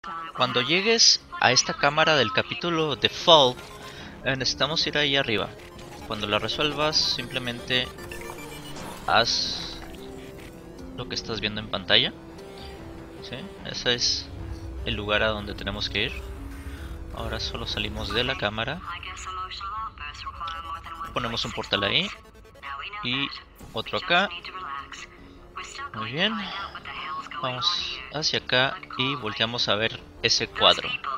Cuando llegues a esta cámara del capítulo de Fall, necesitamos ir ahí arriba. Cuando la resuelvas, simplemente haz lo que estás viendo en pantalla. ¿Sí? Ese es el lugar a donde tenemos que ir. Ahora solo salimos de la cámara. Ponemos un portal ahí. Y otro acá. Muy bien. Vamos hacia acá y volteamos a ver ese cuadro.